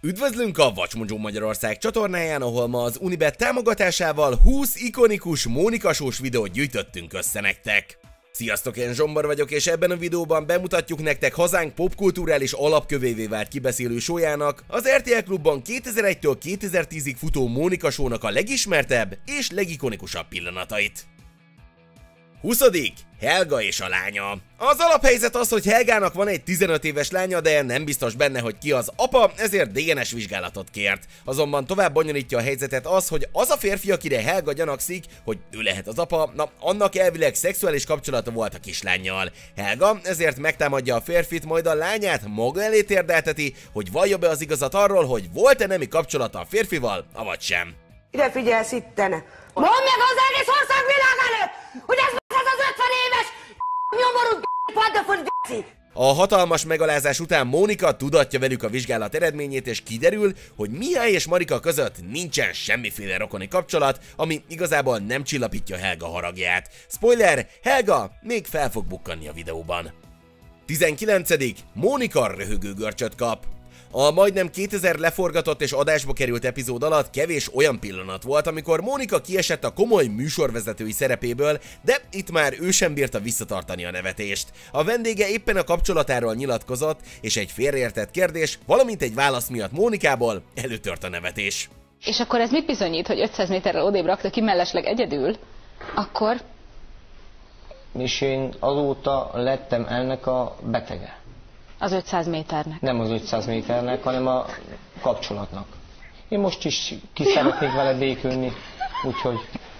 Üdvözlünk a Watch Magyarország csatornáján, ahol ma az Unibet támogatásával 20 ikonikus Mónika Show-s videót gyűjtöttünk össze nektek. Sziasztok, én Zsombor vagyok, és ebben a videóban bemutatjuk nektek hazánk popkulturális alapkövévé vált kibeszélő show-jának, az RTL Klubban 2001-től 2010-ig futó Mónika Show-nak a legismertebb és legikonikusabb pillanatait. 20. Helga és a lánya. Az alaphelyzet az, hogy Helgának van egy 15 éves lánya, de nem biztos benne, hogy ki az apa, ezért DNS vizsgálatot kért. Azonban tovább bonyolítja a helyzetet az, hogy az a férfi, akire Helga gyanakszik, hogy ő lehet az apa, na annak elvileg szexuális kapcsolata volt a kislánnyal. Helga ezért megtámadja a férfit, majd a lányát maga elé térdelteti, hogy vallja be az igazat arról, hogy volt-e nemi kapcsolata a férfival, avagy sem. Ide figyelsz ittene! Mondd meg az egész ország világ előtt, hogy ez az 50 éves nyomorú pandafon geci! A hatalmas megalázás után Mónika tudatja velük a vizsgálat eredményét, és kiderül, hogy Mihály és Marika között nincsen semmiféle rokoni kapcsolat, ami igazából nem csillapítja Helga haragját. Spoiler, Helga még fel fog bukkanni a videóban. 19. Mónika röhögő görcsöt kap. A majdnem 2000 leforgatott és adásba került epizód alatt kevés olyan pillanat volt, amikor Mónika kiesett a komoly műsorvezetői szerepéből, de itt már ő sem bírta visszatartani a nevetést. A vendége éppen a kapcsolatáról nyilatkozott, és egy félreértett kérdés, valamint egy válasz miatt Mónikából előtört a nevetés. És akkor ez mit bizonyít, hogy 500 méterrel odébb rakta ki mellesleg egyedül? Akkor? És én azóta lettem ennek a betege. Az 500 méternek. Nem az 500 méternek, hanem a kapcsolatnak. Én most is ki szeretnék vele békülni, úgyhogy...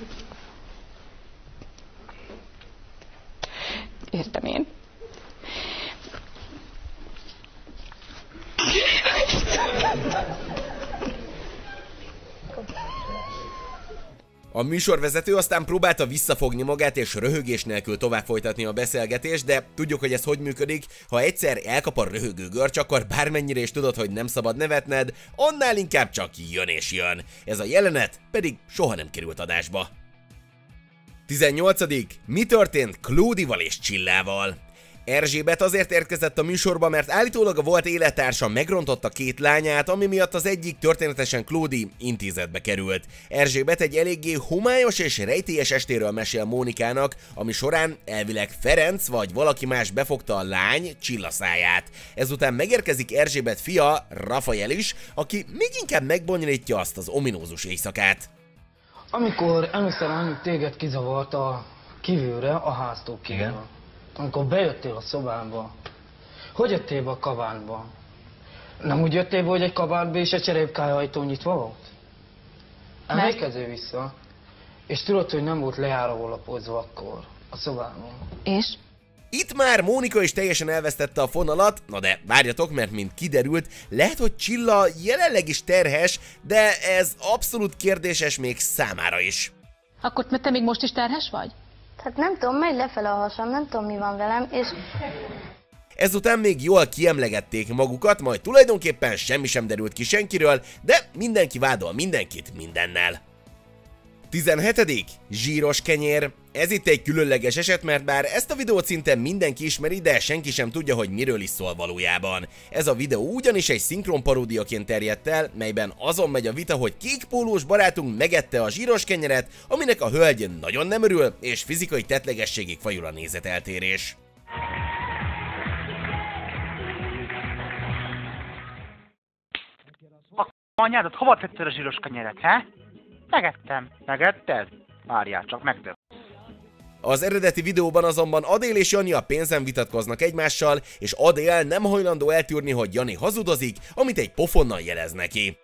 Értem én. A műsorvezető aztán próbálta visszafogni magát és röhögés nélkül tovább folytatni a beszélgetést, de tudjuk, hogy ez hogy működik. Ha egyszer elkap a röhögő görcs, akkor bármennyire is tudod, hogy nem szabad nevetned, annál inkább csak jön és jön. Ez a jelenet pedig soha nem került adásba. 18. Mi történt Klódival és Csillával? Erzsébet azért érkezett a műsorba, mert állítólag a volt élettársa megrontotta két lányát, ami miatt az egyik történetesen Klódi intézetbe került. Erzsébet egy eléggé homályos és rejtélyes estéről mesél Mónikának, ami során elvileg Ferenc vagy valaki más befogta a lány Csilla száját. Ezután megérkezik Erzsébet fia, Rafael is, aki még inkább megbonyolítja azt az ominózus éjszakát. Amikor először anyu téged kizavarta kívülre a háztól kívül. Amikor bejöttél a szobámba, hogy jöttél be a kabátba? Nem úgy jöttél be, hogy egy kabátba és a cserépkályajtó nyitva volt? Emlékezzél vissza. És tudod, hogy nem volt lejáró lapozva akkor a szobában. És? Itt már Mónika is teljesen elvesztette a fonalat, na de várjatok, mert mint kiderült, lehet, hogy Csilla jelenleg is terhes, de ez abszolút kérdéses még számára is. Akkor te még most is terhes vagy? Hát nem tudom, megy lefele a hasam, nem tudom mi van velem, és... Ezután még jól kiemlegették magukat, majd tulajdonképpen semmi sem derült ki senkiről, de mindenki vádol mindenkit mindennel. 17. Zsíros kenyér. Ez itt egy különleges eset, mert bár ezt a videót szinte mindenki ismeri, de senki sem tudja, hogy miről is szól valójában. Ez a videó ugyanis egy szinkron paródiaként terjedt el, melyben azon megy a vita, hogy kékpólós barátunk megette a zsíros kenyeret, aminek a hölgy nagyon nem örül, és fizikai tettlegességig fajul a nézeteltérés. Anyádat, hova tetted a zsíros kenyeret, he? Megettem. Megetted? Várjál csak, megtett. Az eredeti videóban azonban Adél és Jani a pénzen vitatkoznak egymással, és Adél nem hajlandó eltűrni, hogy Jani hazudozik, amit egy pofonnal jelez neki.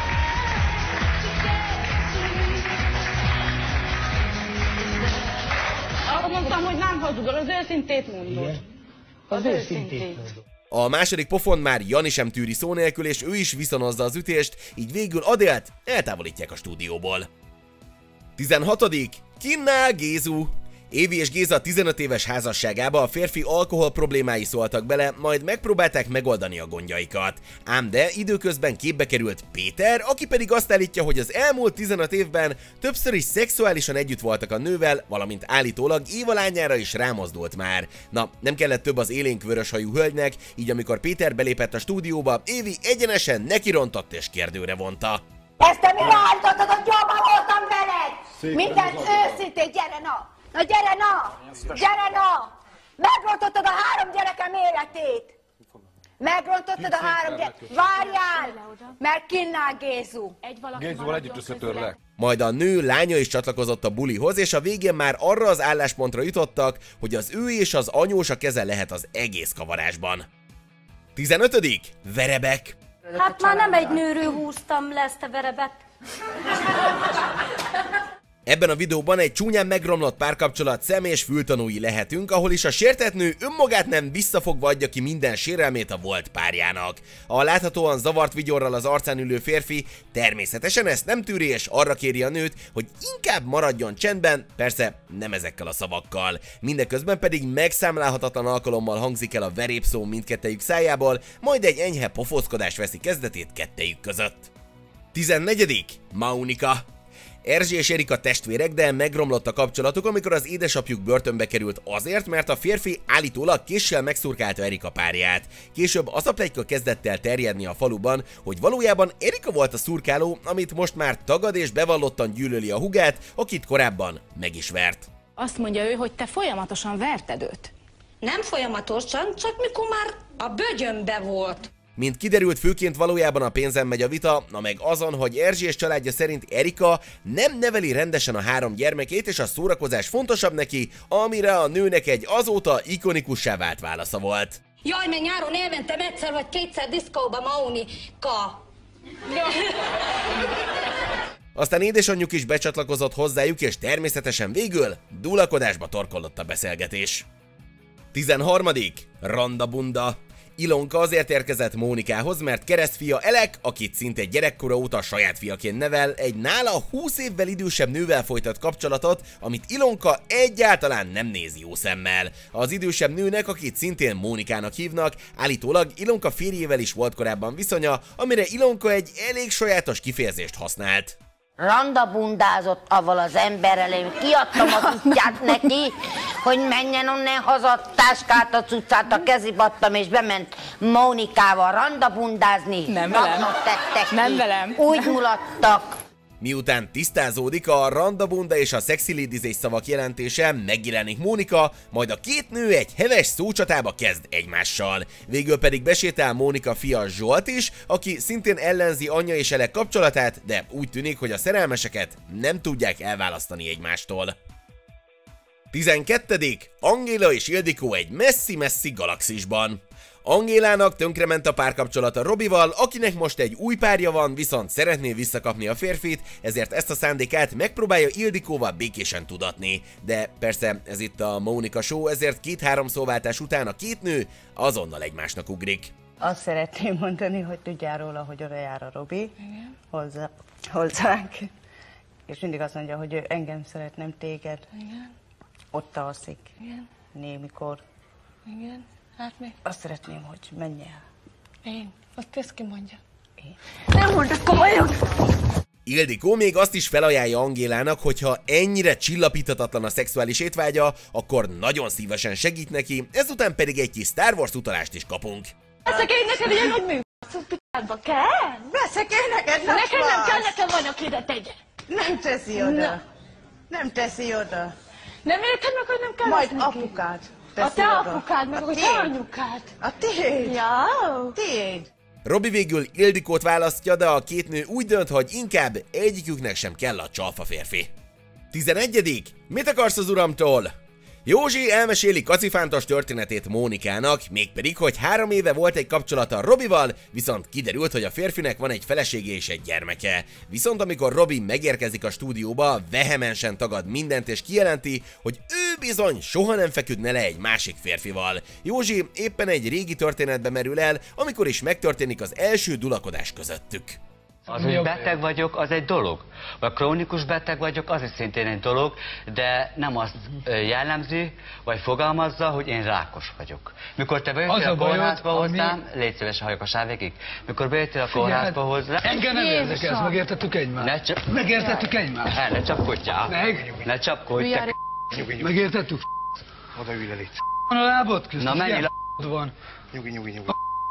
Azt mondtam, hogy nem hazudol, az őszintét mondod. Az őszintét mondod. A második pofon már Jani sem tűri szó nélkül, és ő is viszonozza az ütést, így végül Adélt eltávolítják a stúdióból. 16. Kinnál Gézu. Évi és Géza 15 éves házasságába a férfi alkohol problémái szóltak bele, majd megpróbálták megoldani a gondjaikat. Ám de időközben képbe került Péter, aki pedig azt állítja, hogy az elmúlt 15 évben többször is szexuálisan együtt voltak a nővel, valamint állítólag Éva lányára is rámozdult már. Na, nem kellett több az élénk vöröshajú hölgynek, így amikor Péter belépett a stúdióba, Évi egyenesen nekirontott és kérdőre vonta. Ezt te mire állítottad, hogy jobban voltam veled? Mindent őszintén, gyere na! Na gyere na! Gyere na! Megrontottad a 3 gyerekem életét! Megrontottad a 3 gyereket! Várjál! Mert kinnál Gézu! Gézuval együtt összetörlek. Majd a nő lánya is csatlakozott a bulihoz, és a végén már arra az álláspontra jutottak, hogy az ő és az anyósa keze lehet az egész kavarásban. 15. Verebek. Hát már nem egy nőről húztam le ezt a verebet. Ebben a videóban egy csúnyán megromlott párkapcsolat szem- és fültanúi lehetünk, ahol is a sértett nő önmagát nem visszafogva adja ki minden sérelmét a volt párjának. A láthatóan zavart vigyorral az arcán ülő férfi természetesen ezt nem tűri, és arra kéri a nőt, hogy inkább maradjon csendben, persze nem ezekkel a szavakkal. Mindeközben pedig megszámlálhatatlan alkalommal hangzik el a verépszó mindkettejük szájából, majd egy enyhe pofózkodás veszi kezdetét kettejük között. 14. Mónika. Erzsi és Erika testvérek, de megromlott a kapcsolatuk, amikor az édesapjuk börtönbe került azért, mert a férfi állítólag késsel megszurkálta Erika párját. Később az a pletyka kezdett el terjedni a faluban, hogy valójában Erika volt a szurkáló, amit most már tagad és bevallottan gyűlöli a hugát, akit korábban meg is vert. Azt mondja ő, hogy te folyamatosan verted őt. Nem folyamatosan, csak mikor már a bögyönbe volt. Mint kiderült, főként valójában a pénzen megy a vita, na meg azon, hogy Erzsi és családja szerint Erika nem neveli rendesen a 3 gyermekét, és a szórakozás fontosabb neki, amire a nőnek egy azóta ikonikussá vált válasza volt. Jaj, meg nyáron elmentem egyszer vagy 2-szer diszkóba, Mónika. Aztán édesanyjuk is becsatlakozott hozzájuk, és természetesen végül dúlakodásba torkollott a beszélgetés. 13. Randabunda. Ilonka azért érkezett Mónikához, mert keresztfia Elek, akit szinte gyerekkora óta saját fiaként nevel, egy nála 20 évvel idősebb nővel folytat kapcsolatot, amit Ilonka egyáltalán nem néz jó szemmel. Az idősebb nőnek, akit szintén Mónikának hívnak, állítólag Ilonka férjével is volt korábban viszonya, amire Ilonka egy elég sajátos kifejezést használt. Randabundázott avval az emberrel, én kiadtam a cuccát neki, hogy menjen onnan haza, táskát, a cuccát a kezébe adtam, és bement Mónikával randabundázni. Nem velem. Napnot tettek Nem ki. velem. Úgy mulattak. Miután tisztázódik a randabunda és a sexy ladies szavak jelentése, megjelenik Mónika, majd a két nő egy heves szócsatába kezd egymással. Végül pedig besétál Mónika fia Zsolt is, aki szintén ellenzi anyja és Elek kapcsolatát, de úgy tűnik, hogy a szerelmeseket nem tudják elválasztani egymástól. 12. Angéla és Ildikó egy messzi-messzi galaxisban. Angélának tönkrement a párkapcsolata Robival, akinek most egy új párja van, viszont szeretné visszakapni a férfit, ezért ezt a szándékát megpróbálja Ildikóval békésen tudatni. De persze ez itt a Mónika Show, ezért 2-3 szóváltás után a két nő azonnal egymásnak ugrik. Azt szeretném mondani, hogy tudjál róla, hogy oda jár a Robi hozzánk, és mindig azt mondja, hogy ő engem szeret, nem téged. Igen. Ott alszik. Igen. Némikor. Igen. Hát mi? Azt szeretném, hogy menj el. Én. Azt ezt ki mondja. Én. Nem mondod komolyan! Ildikó még azt is felajánlja Angélának, hogy ha ennyire csillapíthatatlan a szexuális étvágya, akkor nagyon szívesen segít neki, ezután pedig egy kis Star Wars utalást is kapunk. Veszek én neked ilyen nagy műfasz, picádba kell? Veszek én neked, Nekem nem kell, nekem van, aki ide tegye. Nem teszi oda. Na. Nem teszi oda. Nem érted meg, hogy nem kell Majd ezt neki? apukád A teszi te oda. apukád, meg a te anyukád. A tiéd. Ja. Tiéd. Robi végül Ildikót választja, de a két nő úgy dönt, hogy inkább egyiküknek sem kell a csalfa férfi. 11. Mit akarsz az uramtól? Józsi elmeséli kacifántos történetét Mónikának, mégpedig, hogy 3 éve volt egy kapcsolata Robival, viszont kiderült, hogy a férfinek van egy felesége és egy gyermeke. Viszont amikor Robi megérkezik a stúdióba, vehemensen tagad mindent és kijelenti, hogy ő bizony soha nem feküdne le egy másik férfival. Józsi éppen egy régi történetbe merül el, amikor is megtörténik az első dulakodás közöttük. Az, hogy beteg vagyok, az egy dolog. Vagy krónikus beteg vagyok, az is szintén egy dolog, de nem azt jellemzi, vagy fogalmazza, hogy én rákos vagyok. Mikor te bejöttél a kórházba hozzám, légy szíves, halljak a sávvégig. Mikor bejöttél a kórházba hozzám... Engem nem érdekel, megértettük egymást. Megértettük egymást. Ne csapkodjál. Ne csapkodjál. Megértettük? Oda ülj le, légy. Van a lábad közt? Na menj van. Nyugi.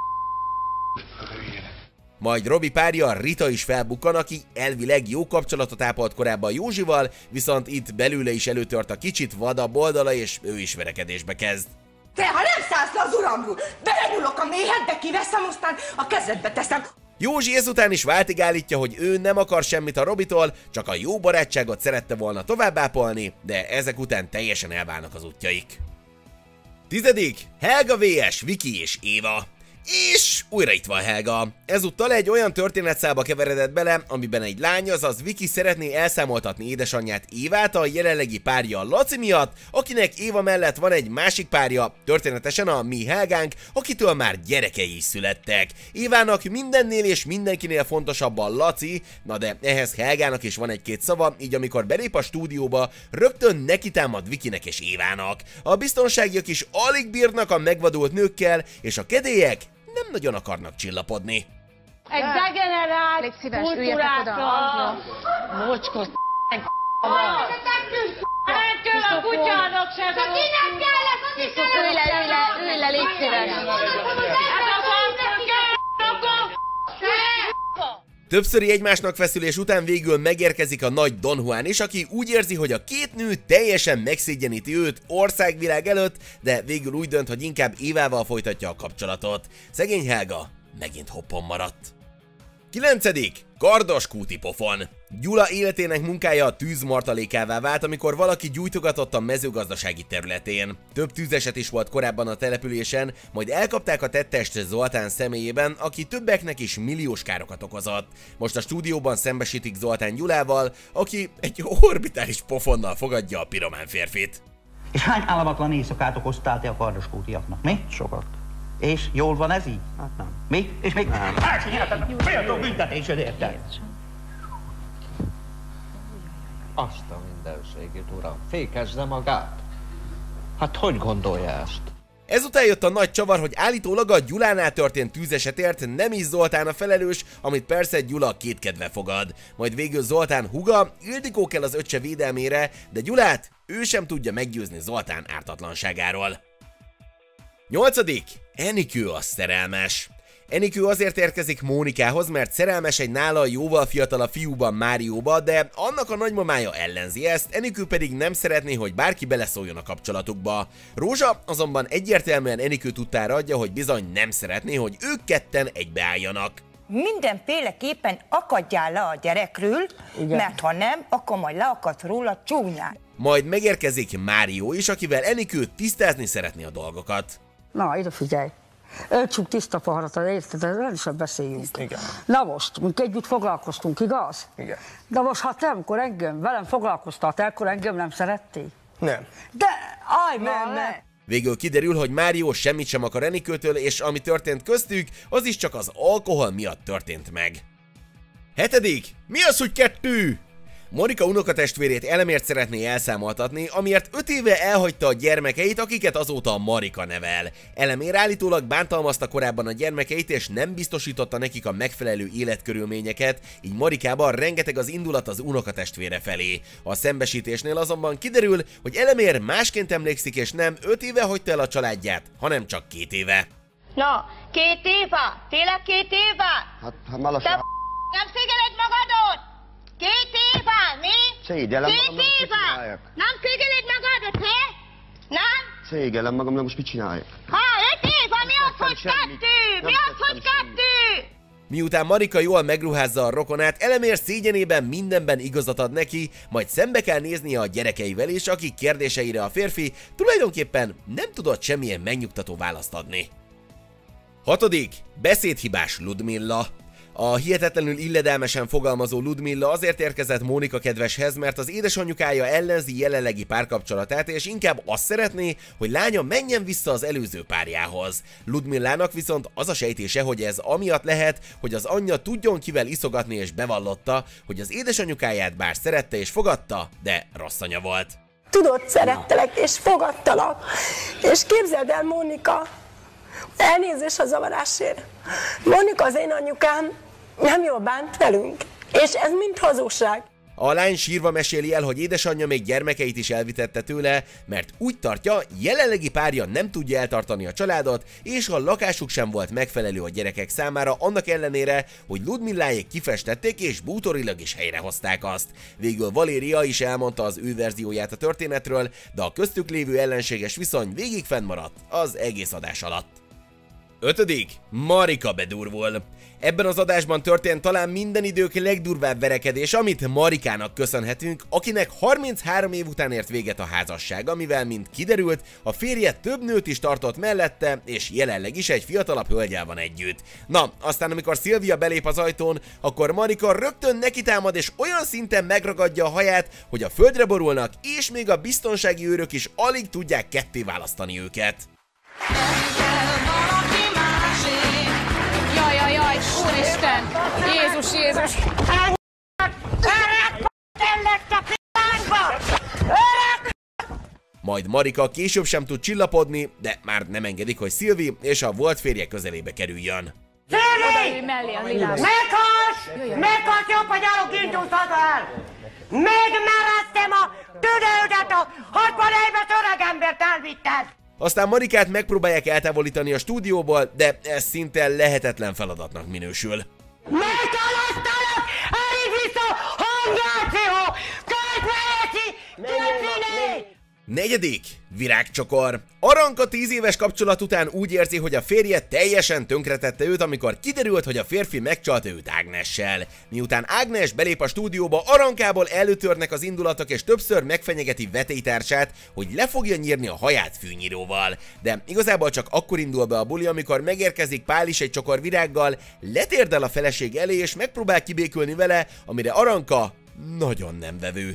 Majd Robi párja Rita is felbukkan, aki elvileg jó kapcsolatot ápolt korábban Józsival, viszont itt belőle is előtört a kicsit vadabb oldala, és ő is verekedésbe kezd. Te, ha nem szállsz le az uramról, belenyúlok a méhedbe, kiveszem, aztán a kezedbe teszem. Józsi ezután is váltig állítja, hogy ő nem akar semmit a Robitól, csak a jó barátságot szerette volna továbbápolni, de ezek után teljesen elválnak az útjaik. 10. Helga vs. Viki és Éva. És újra itt van Helga. Ezúttal egy olyan történetszálba keveredett bele, amiben egy lány, azaz Viki szeretné elszámoltatni édesanyját Évát a jelenlegi párja Laci miatt, akinek Éva mellett van egy másik párja, történetesen a mi Helgánk, akitől már gyerekei is születtek. Évának mindennél és mindenkinél fontosabb a Laci, na de ehhez Helgának is van egy-két szava, így amikor belép a stúdióba, rögtön nekitámad Vikinek és Évának. A biztonságiak is alig bírnak a megvadult nőkkel, és a kedélyek nem nagyon akarnak csillapodni. Egy degenerált kultúrákkal. Mocskos Nem kell a kutyának sem. De kinek kellett, az is kellett. Ülj le, légy szíves. Többszöri egymásnak feszülés után végül megérkezik a nagy Don Juan is, aki úgy érzi, hogy a két nő teljesen megszégyeníti őt országvilág előtt, de végül úgy dönt, hogy inkább Évával folytatja a kapcsolatot. Szegény Helga megint hoppon maradt. 9. Kardos kúti pofon. Gyula életének munkája a tűzmartalékává vált, amikor valaki gyújtogatott a mezőgazdasági területén. Több tűzeset is volt korábban a településen, majd elkapták a tettest Zoltán személyében, aki többeknek is milliós károkat okozott. Most a stúdióban szembesítik Zoltán Gyulával, aki egy orbitális pofonnal fogadja a piromán férfit. És hány álmatlan éjszakát okoztál te a kardoskútiaknak, mi? Sokat. És jól van ez így? Hát nem. Mi? És még? Méltó büntetésed érted? Azt a mindenségét, uram, fékezze magát. Hát hogy gondolja ezt? Ezután jött a nagy csavar, hogy állítólag a Gyulánál történt tűzesetért nem is Zoltán a felelős, amit persze Gyula kétkedve fogad. Majd végül Zoltán húga, Ildikó kell az öccse védelmére, de Gyulát ő sem tudja meggyőzni Zoltán ártatlanságáról. 8. Enikő a szerelmes. Enikő azért érkezik Mónikához, mert szerelmes egy nála jóval fiatalabb fiúban, Márióba, de annak a nagymamája ellenzi ezt, Enikő pedig nem szeretné, hogy bárki beleszóljon a kapcsolatukba. Rózsa azonban egyértelműen Enikő tudtára adja, hogy bizony nem szeretné, hogy ők ketten egybeálljanak. Mindenféleképpen akadjál le a gyerekről, mert ha nem, akkor majd leakadsz róla csúnyán. Majd megérkezik Márió is, akivel Enikő tisztázni szeretné a dolgokat. Na, ide figyelj! Öltsünk tiszta paharat, érted? El is beszéljünk. Igen. Na most, együtt foglalkoztunk, igaz? Igen. De most hát nem, akkor velem foglalkoztál, te akkor engem nem szerettél? Nem. De, nem. Végül kiderül, hogy Márió semmit sem akar Enikőtől, és ami történt köztük, az is csak az alkohol miatt történt meg. 7. Mi az, hogy 2? Monika unokatestvérét Elemért szeretné elszámoltatni, amiért 5 éve elhagyta a gyermekeit, akiket azóta a Marika nevel. Elemér állítólag bántalmazta korábban a gyermekeit, és nem biztosította nekik a megfelelő életkörülményeket, így Marikában rengeteg az indulat az unokatestvére felé. A szembesítésnél azonban kiderül, hogy Elemér másként emlékszik, és nem 5 éve hagyta el a családját, hanem csak 2 éve. Na, 2 éve? Tényleg 2 éve? Hát már lassan... Nem szégyeled magadot? 2 éve, mi? Szégyellem 2 magam, most mit éve? csináljak? Nem szégyeled magadot, he? Nem? Szégyellem magam, de most mit csináljak? Ha, 5 éve, mi az, hogy 2? Mi az, hogy 2? Miután Marika jól megruházza a rokonát, Elemér szégyenében mindenben igazat ad neki, majd szembe kell néznie a gyerekeivel is, akik kérdéseire a férfi tulajdonképpen nem tudott semmilyen megnyugtató választ adni. 6. Beszédhibás Ludmilla. A hihetetlenül illedelmesen fogalmazó Ludmilla azért érkezett Mónika kedveshez, mert az édesanyjukája ellenzi jelenlegi párkapcsolatát, és inkább azt szeretné, hogy lánya menjen vissza az előző párjához. Ludmillának viszont az a sejtése, hogy ez amiatt lehet, hogy az anyja tudjon kivel iszogatni, és bevallotta, hogy az édesanyjukáját bár szerette és fogadta, de rossz anya volt. Tudod, szerettelek és fogadtalak, és képzeld el, Mónika, elnézés a zavarásért. Mónika, az én anyukám nem jól bánt velünk, és ez mind hazugság. A lány sírva meséli el, hogy édesanyja még gyermekeit is elvitette tőle, mert úgy tartja, jelenlegi párja nem tudja eltartani a családot, és a lakásuk sem volt megfelelő a gyerekek számára, annak ellenére, hogy Ludmilláék kifestették és bútorilag is helyrehozták azt. Végül Valéria is elmondta az ő verzióját a történetről, de a köztük lévő ellenséges viszony végig fennmaradt az egész adás alatt. 5. Marika bedurvul. Ebben az adásban történt talán minden idők legdurvább verekedés, amit Marikának köszönhetünk, akinek 33 év után ért véget a házassága, mivel, mint kiderült, a férje több nőt is tartott mellette, és jelenleg is egy fiatalabb hölgyel van együtt. Na, aztán amikor Szilvia belép az ajtón, akkor Marika rögtön nekitámad, és olyan szinten megragadja a haját, hogy a földre borulnak, és még a biztonsági őrök is alig tudják ketté választani őket. Jaj, úristen! Jézus! Majd Marika később sem tud csillapodni, de már nem engedik, hogy Szilvi és a volt férje közelébe kerüljön. Szilvi! Meghalsz jobb, hogy alul indultad el! Megmereztem a tüdődet, a 60 éves öregembert elvitted! Aztán Marikát megpróbálják eltávolítani a stúdióból, de ez szinte lehetetlen feladatnak minősül. Megtalasztalak! Elég vissza! Hangáció! Kötmelyeci! 4. Virágcsokor. Aranka 10 éves kapcsolat után úgy érzi, hogy a férje teljesen tönkretette őt, amikor kiderült, hogy a férfi megcsalta őt Ágnessel. Miután Ágnes belép a stúdióba, Arankából előtörnek az indulatok, és többször megfenyegeti vetélytársát, hogy le fogja nyírni a haját fűnyíróval. De igazából csak akkor indul be a buli, amikor megérkezik Pál is egy csokor virággal, letérdel a feleség elé, és megpróbál kibékülni vele, amire Aranka nagyon nem vevő.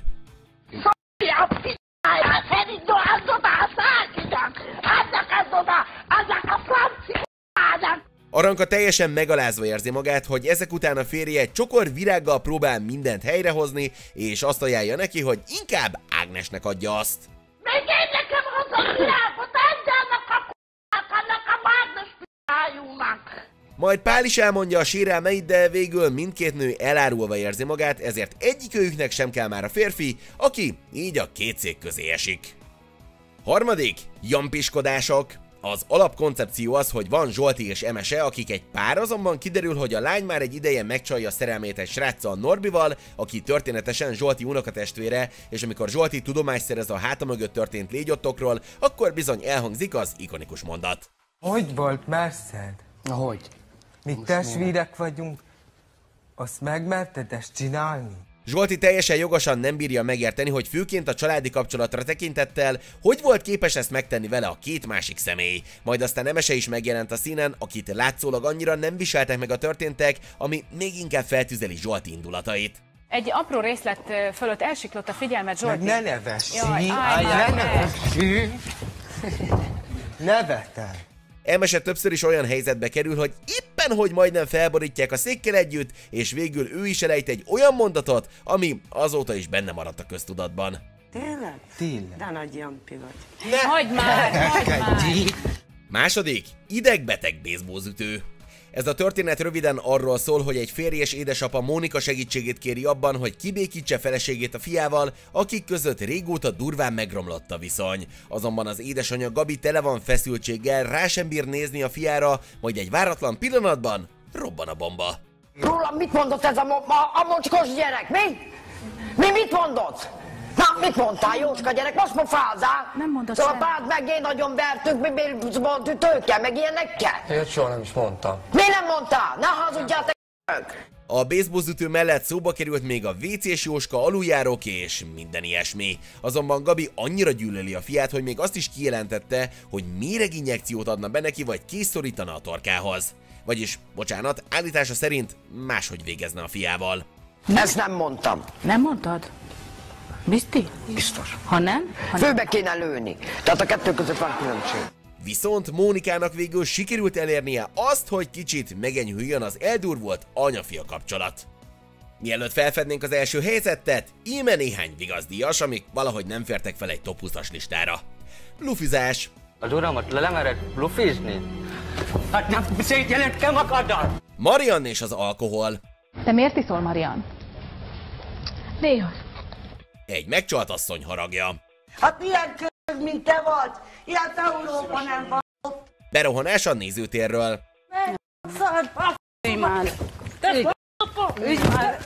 Aranka teljesen megalázva érzi magát, hogy ezek után a férje egy csokor virággal próbál mindent helyrehozni, és azt ajánlja neki, hogy inkább Ágnesnek adja azt. Még én nekem az a virágot, adjának a annak a Ágnes p***ájúnak! Majd Pál is elmondja a sérelmeit, de végül mindkét nő elárulva érzi magát, ezért egyikőjüknek sem kell már a férfi, aki így a két szék közé esik. 3. Jampiskodások. Az alapkoncepció az, hogy van Zsolti és Emese, akik egy pár, azonban kiderül, hogy a lány már egy ideje megcsalja szerelmét egy sráccal, Norbival, aki történetesen Zsolti unokatestvére, és amikor Zsolti tudomást szerez a háta mögött történt légyottokról, akkor bizony elhangzik az ikonikus mondat. Hogy volt messzed? Ahogy? Mi testvérek vagyunk, azt megmerted ezt csinálni? Zsolti teljesen jogosan nem bírja megérteni, hogy főként a családi kapcsolatra tekintettel, hogy volt képes ezt megtenni vele a két másik személy. Majd aztán Emese is megjelent a színen, akit látszólag annyira nem viseltek meg a történtek, ami még inkább feltüzeli Zsolti indulatait. Egy apró részlet fölött elsiklott a figyelmet, Zsolti. Ne nevessí! Ne nevessí! Nevetel! Emese többször is olyan helyzetbe kerül, hogy éppen hogy majdnem felborítják a székkel együtt, és végül ő is elejt egy olyan mondatot, ami azóta is benne maradt a köztudatban. Tényleg? Tényleg. De nagy Jampi vagy. Hagyd már! 2. Idegbeteg bészbólzütő. Ez a történet röviden arról szól, hogy egy férj és édesapa Mónika segítségét kéri abban, hogy kibékítse feleségét a fiával, akik között régóta durván megromlott a viszony. Azonban az édesanyja Gabi tele van feszültséggel, rá sem bír nézni a fiára, majd egy váratlan pillanatban robban a bomba. Rólam mit mondott ez a mocskos gyerek, mi? Mi mit mondott? Na, mit mondtál, Jóska gyerek? Most pofázál? Nem mondott szóval a párt meg én nagyon vertük, mi tőkkel, meg ilyenekkel? Én soha nem is mondtam. Mi nem mondtál? Ne hazudjál, te A baseballzütő mellett szóba került még a WC-s Jóska, aluljárók és minden ilyesmi. Azonban Gabi annyira gyűlöli a fiát, hogy még azt is kijelentette, hogy méreginjekciót adna be neki, vagy készszorítana a torkához. Vagyis, bocsánat, állítása szerint máshogy végezne a fiával. Ezt nem mondtam. Nem mondtad? Biztos? Biztos. Ha nem? Főbe kéne lőni. Tehát a kettő között van különbség. Viszont Mónikának végül sikerült elérnie azt, hogy kicsit megenyhüljön az eldurvult anya-fia kapcsolat. Mielőtt felfednénk az első helyzetet, íme néhány vigaszdíjas, amik valahogy nem fértek fel egy top 20-as listára. Lufizás. Az uramat lemerek lufizni? Hát nem szétjelentkem akaddal! Mariann és az alkohol. Te miért iszol, Mariann? Néha. Egy megcsalt asszony haragja. Hát milyen köz, mint te vagy? Ilyen Európa nem van. Berohanás a nézőtérről. Ülj már! Ülj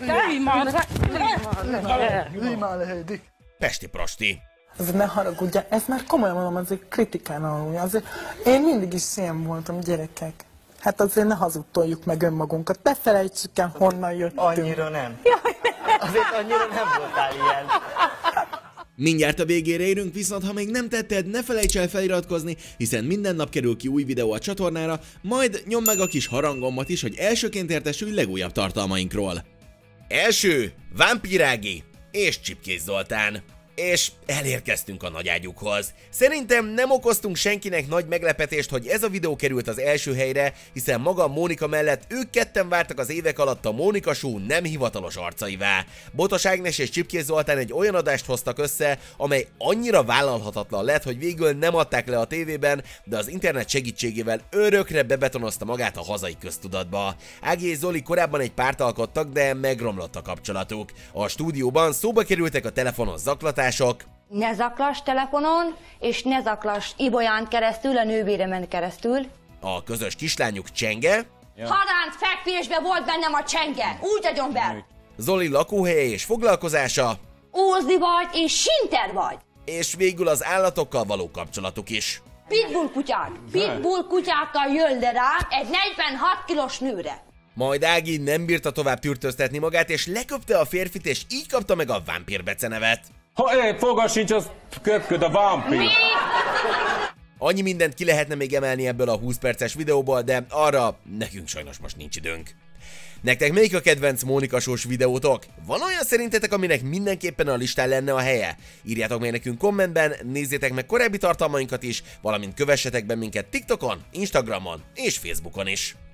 már! Pesti prosti. Azért ne haragudjál, ezt már komolyan mondom, azért kritikán alulja. Azért én mindig is ilyen voltam, gyerekek. Hát azért ne hazudtoljuk meg önmagunkat, ne felejtsük el, honnan jöttünk. Annyira nem. Azért annyira nem voltál ilyen. Mindjárt a végére érünk, viszont ha még nem tetted, ne felejts el feliratkozni, hiszen minden nap kerül ki új videó a csatornára, majd nyomd meg a kis harangommat is, hogy elsőként értesülj legújabb tartalmainkról. Első, Vámpír Ági és Csipkész Zoltán. És elérkeztünk a nagyágyukhoz. Szerintem nem okoztunk senkinek nagy meglepetést, hogy ez a videó került az első helyre, hiszen maga Mónika mellett ők ketten vártak az évek alatt a Mónika Show nem hivatalos arcaivá. Botos Ágnes és Csipkész Zoltán egy olyan adást hoztak össze, amely annyira vállalhatatlan lett, hogy végül nem adták le a tévében, de az internet segítségével örökre bebetonozta magát a hazai köztudatba. Ági és Zoli korábban egy párt alkottak, de megromlott a kapcsolatuk. A stúdióban szóba kerültek a telefonos zaklatások. Ne zaklass telefonon, és ne zaklass Ibolyán keresztül, a nővéremen keresztül. A közös kislányuk Csenge. Haránc fekvésbe volt bennem a csenge, úgy adjon be. Zoli lakóhelye és foglalkozása. Ózdi vagy és Sinter vagy. És végül az állatokkal való kapcsolatuk is. Pitbull kutyák. Pitbull kutyákkal jön le rá egy 46 kilós nőre. Majd Ági nem bírta tovább tűrtöztetni magát, és leköpte a férfit, és így kapta meg a vámpír becenevet. Ha foga sincs, az köpköd a vámpír. Annyi mindent ki lehetne még emelni ebből a 20 perces videóból, de arra nekünk sajnos most nincs időnk. Nektek melyik a kedvenc Mónika Show-s videótok? Van olyan szerintetek, aminek mindenképpen a listán lenne a helye? Írjátok meg nekünk kommentben, nézzétek meg korábbi tartalmainkat is, valamint kövessetek be minket TikTokon, Instagramon és Facebookon is.